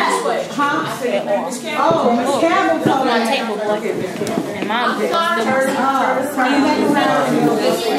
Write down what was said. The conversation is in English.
Huh? Oh, Miss Campbell told me. And mom Turn back around.